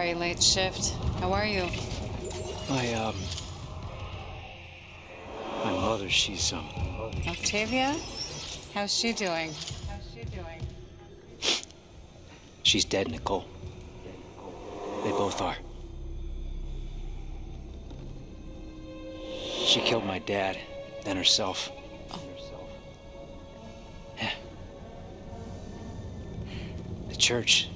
Sorry, late shift. How are you? My mother, she's, Octavia? How's she doing? She's dead, Nicole. They both are. She killed my dad, then herself. Oh. Yeah. The church.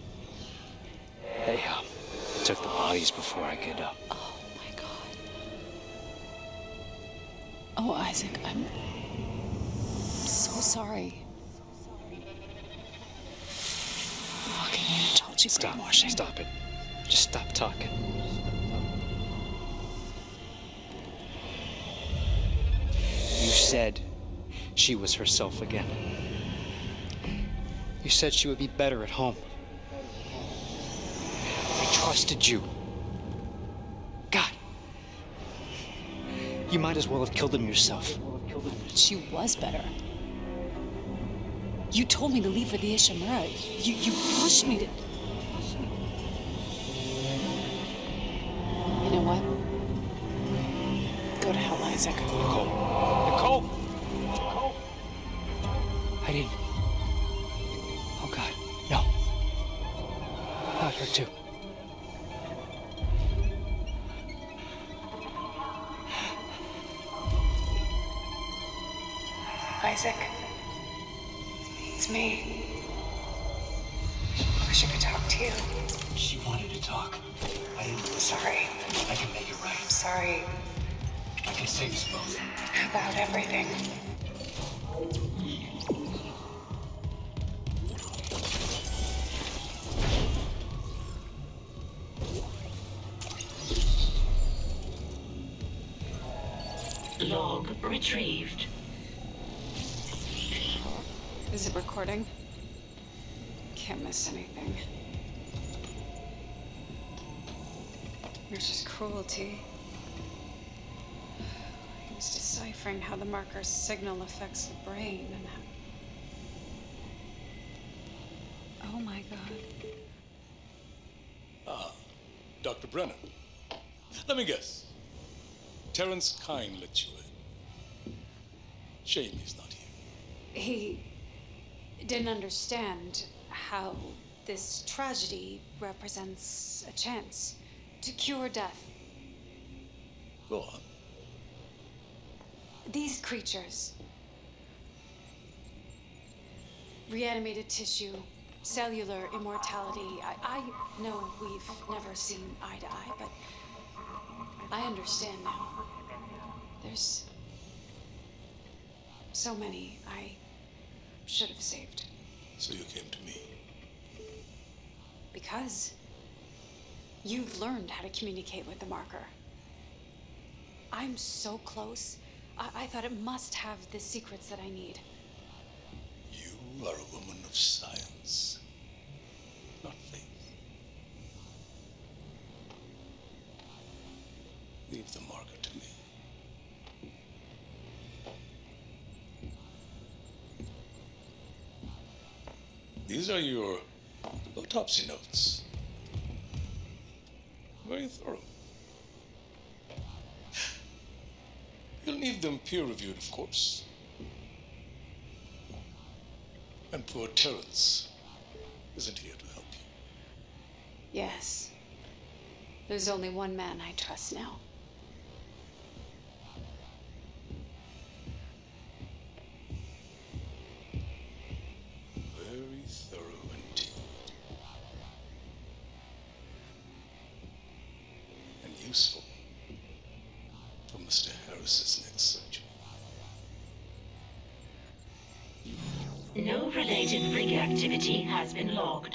They, took the bodies before I could, Oh, my God. Oh, Isaac, I'm so sorry. Fucking I told you brainwashing. Stop it. Just stop talking. You said she was herself again. You said she would be better at home. I trusted you. God. You might as well have killed him yourself. She was better. You told me to leave for the Ishimura. You pushed me to... You know what? Go to hell, Isaac. Nicole. Nicole! Nicole! I didn't... Oh, God. No. Not her, too. Isaac. It's me. I wish I could talk to you. She wanted to talk. I didn't listen. Sorry. I can make it right. I'm sorry I can save us both. about everything. Log retrieved. Is it recording? Can't miss anything. Mercer's cruelty. He was deciphering how the marker's signal affects the brain and how... Oh my God. Ah, Dr. Brennan. Let me guess. Terrence Kine let you in. Shame he's not here. He didn't understand how this tragedy represents a chance to cure death. Go on. These creatures, reanimated tissue, cellular immortality. I know we've never seen eye to eye, but I understand now. There's so many I should have saved. So you came to me. Because you've learned how to communicate with the marker. I'm so close. I thought it must have the secrets that I need. You are a woman of science, not faith. Leave the marker to me. These are your autopsy notes. Very thorough. You'll need them peer-reviewed, of course. And poor Terrence isn't here to help you. Yes. There's only one man I trust now. Very thorough indeed. And useful for Mr. Harris's next surgery. No related rig activity has been logged.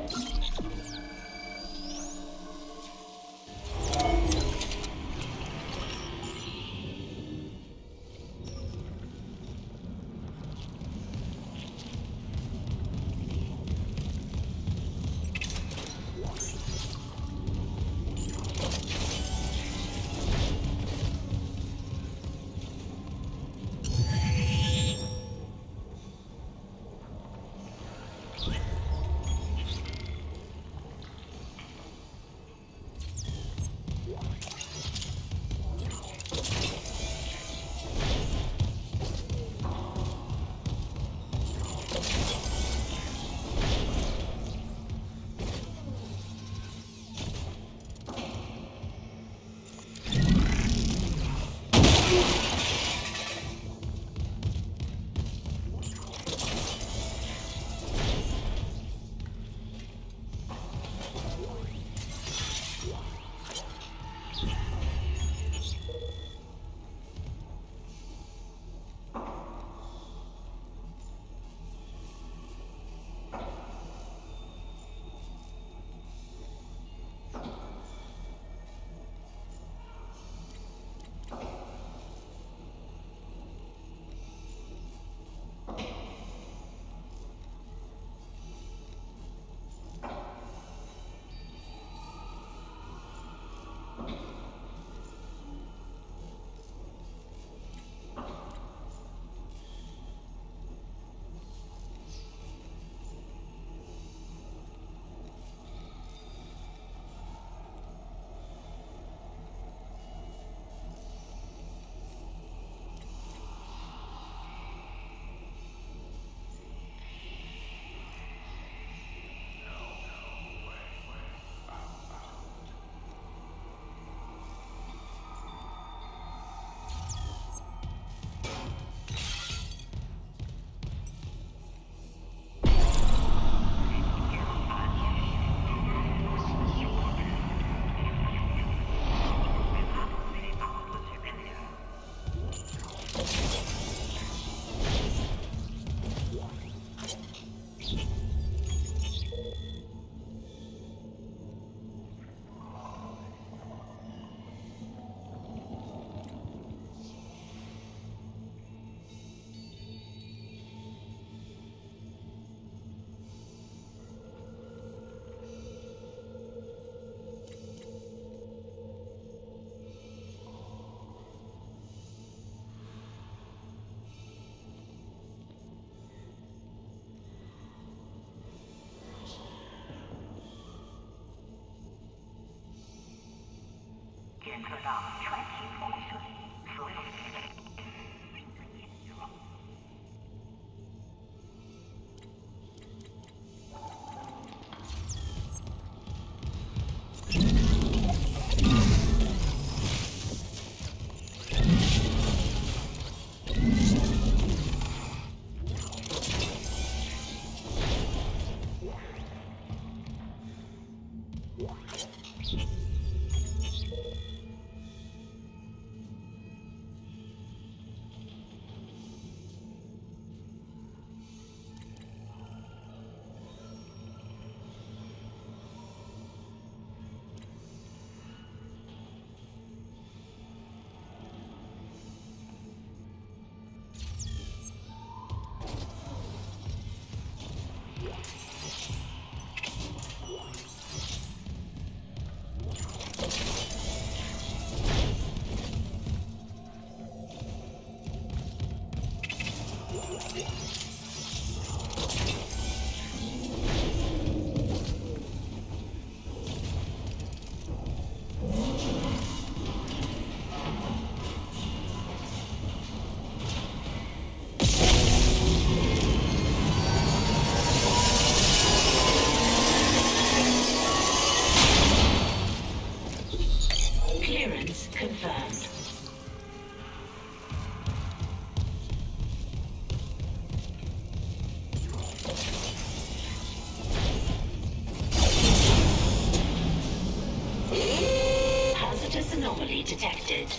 Anomaly detected.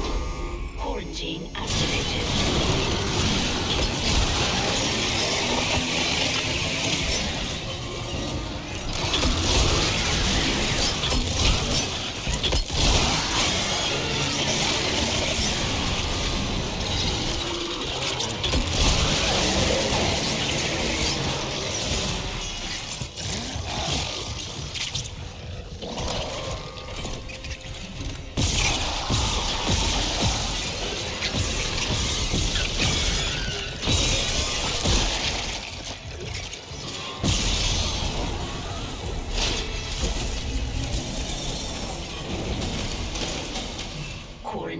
Quarantine activated.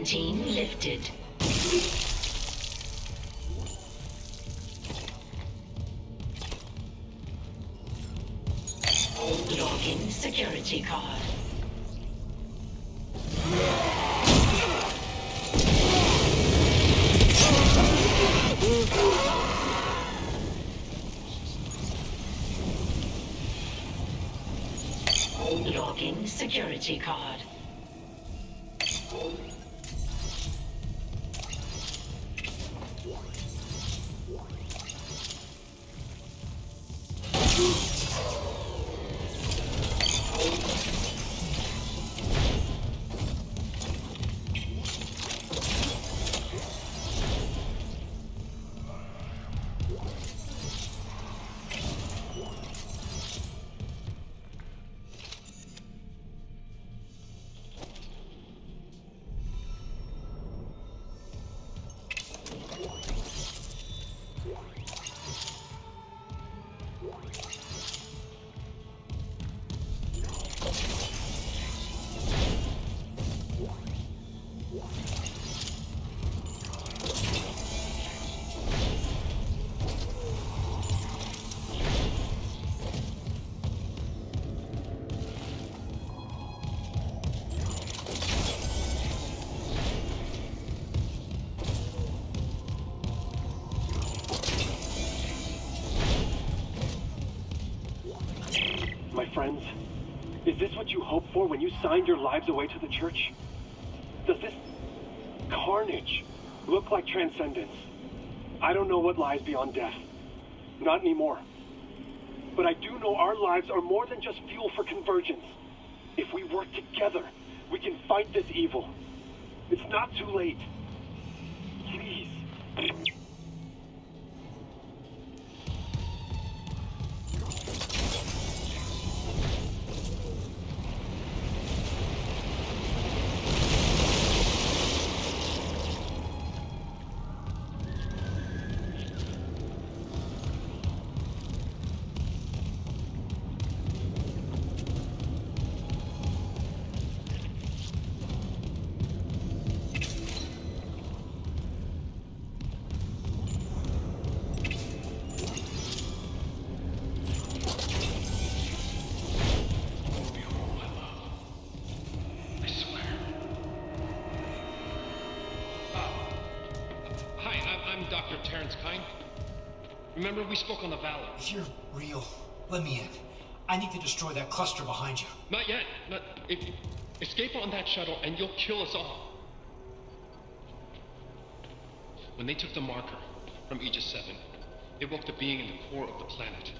Quarantine lifted. Login security card. Login security card. My friends, is this what you hoped for when you signed your lives away to the church? Does this carnage look like transcendence? I don't know what lies beyond death. Not anymore. But I do know our lives are more than just fuel for convergence. If we work together, we can fight this evil. It's not too late. Please. Remember, we spoke on the Valley. If you're real, let me in. I need to destroy that cluster behind you. Not yet. Escape on that shuttle and you'll kill us all. When they took the marker from Aegis 7, it woke the being in the core of the planet.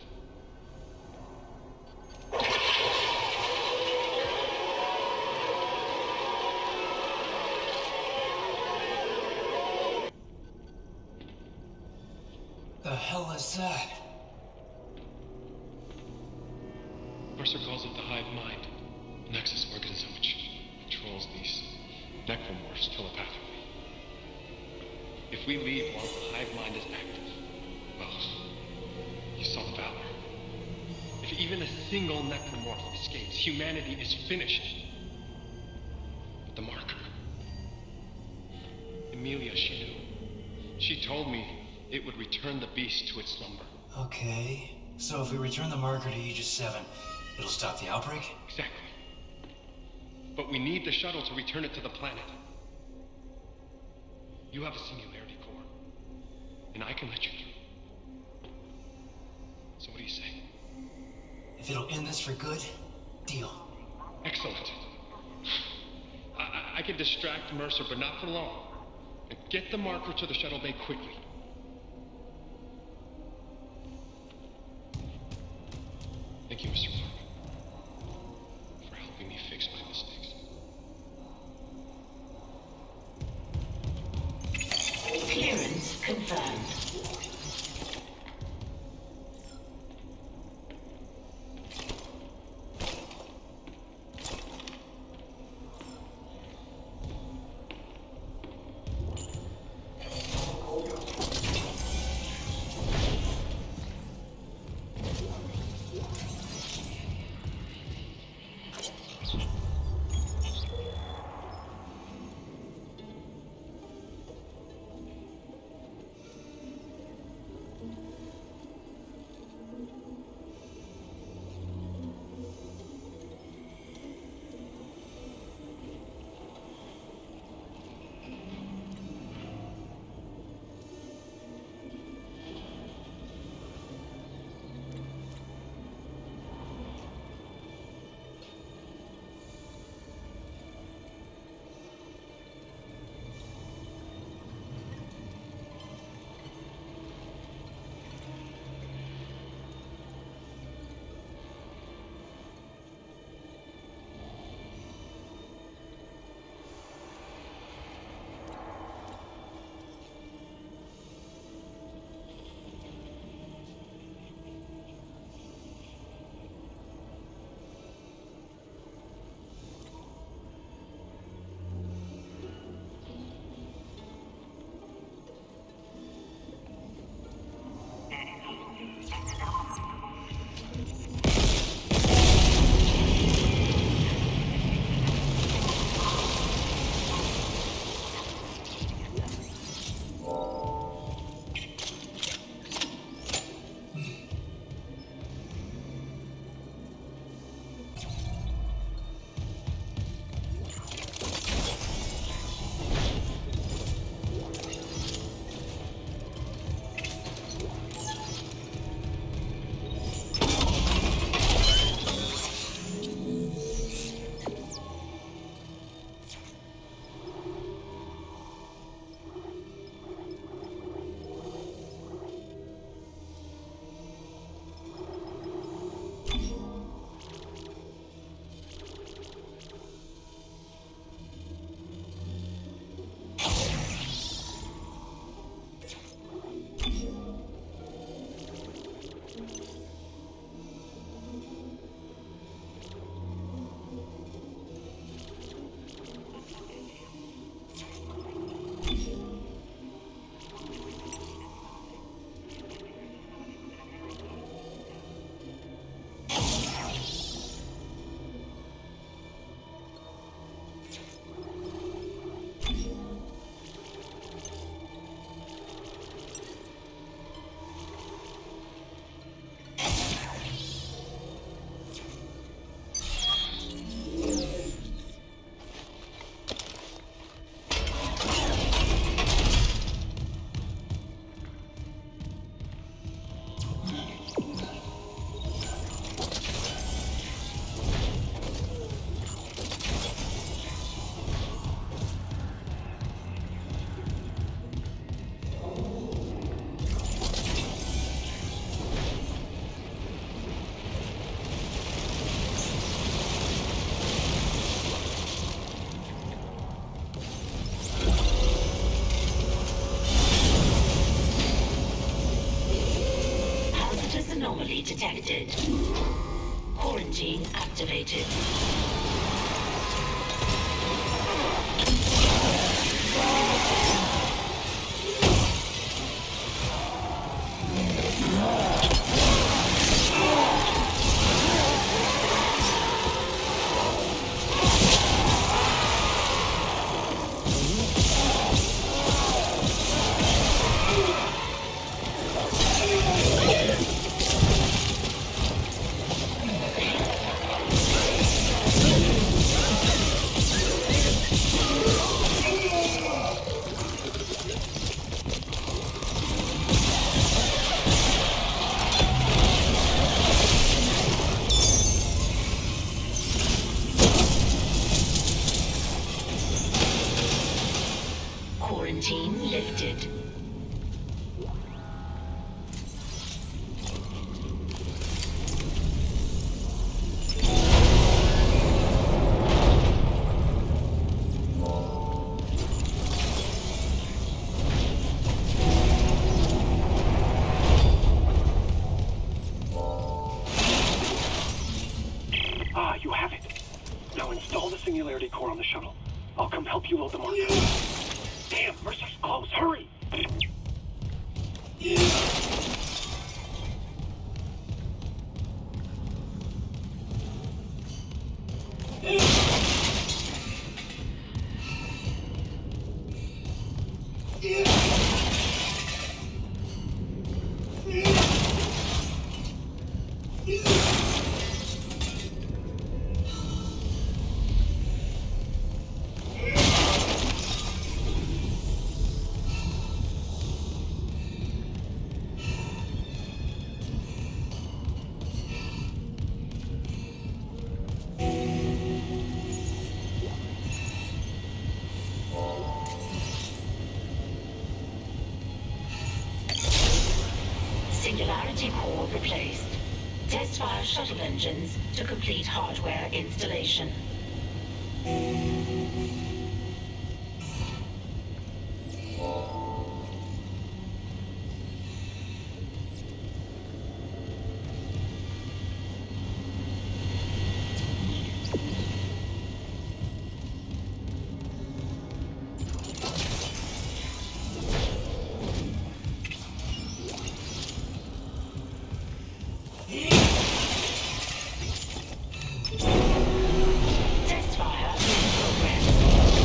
The hell is that? Mercer calls it the hive mind, a nexus organism which controls these Necromorphs telepathically. If we leave while the hive mind is active, well, you saw the Valor. If even a single Necromorph escapes, humanity is finished. But the marker. Emilia, she knew. She told me it would return the beast to its slumber. Okay, so if we return the marker to Aegis 7, it'll stop the outbreak? Exactly. But we need the shuttle to return it to the planet. You have a singularity core, and I can let you through. So what do you say? If it'll end this for good, deal. Excellent. I can distract Mercer, but not for long. And get the marker to the shuttle bay quickly. Thank you, Mr. Clark, for helping me fix my mistakes. Clearance confirmed. detected. Quarantine activated. Quarantine lifted. Ah, you have it. Now install the singularity core on the shuttle. I'll come help you load the marker. Damn, Mercer's close. Hurry! Singularity core replaced. Test fire shuttle engines to complete hardware installation. Test fire in progress.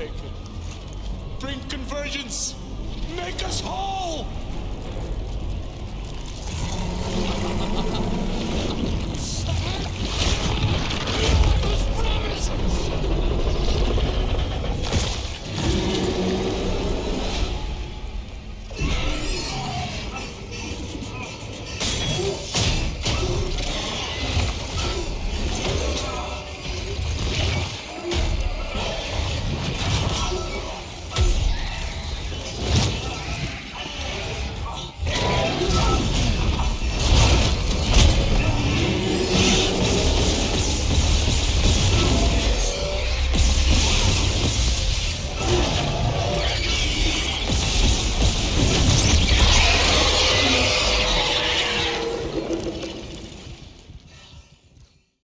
taken. Bring convergence! Make us whole!